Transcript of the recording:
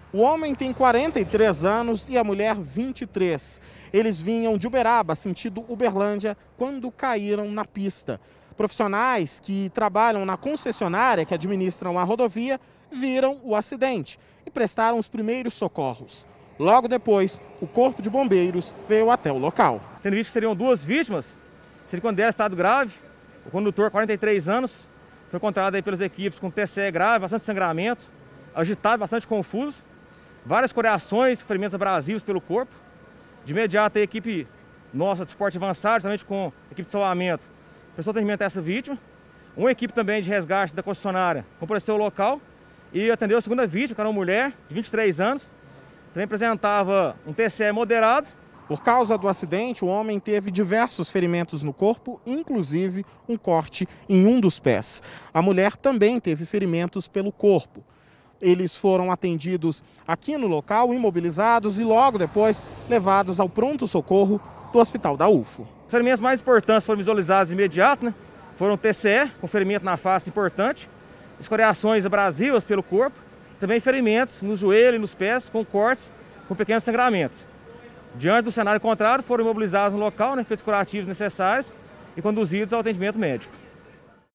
O homem tem 43 anos e a mulher 23. Eles vinham de Uberaba, sentido Uberlândia, quando caíram na pista. Profissionais que trabalham na concessionária que administram a rodovia viram o acidente e prestaram os primeiros socorros. Logo depois, o Corpo de Bombeiros veio até o local. Tendo visto que seriam duas vítimas, seria quando era estado grave. O condutor, 43 anos, foi encontrado aí pelas equipes com TCE grave, bastante sangramento, agitado, bastante confuso. Várias coreações, ferimentos abrasivos pelo corpo. De imediato, a equipe nossa de esporte avançado, justamente com a equipe de salvamento, prestou atendimento a essa vítima. Uma equipe também de resgate da concessionária compareceu ao local e atendeu a segunda vítima, que era uma mulher de 23 anos. Também apresentava um TCE moderado. Por causa do acidente, o homem teve diversos ferimentos no corpo, inclusive um corte em um dos pés. A mulher também teve ferimentos pelo corpo. Eles foram atendidos aqui no local, imobilizados e logo depois levados ao pronto-socorro do Hospital da UFO. Os ferimentos mais importantes foram visualizados de imediato, né? Foram TCE, com ferimento na face importante, escoriações abrasivas pelo corpo, também ferimentos no joelho e nos pés, com cortes, com pequenos sangramentos. Diante do cenário contrário, foram imobilizados no local, né, feitos curativos necessários e conduzidos ao atendimento médico.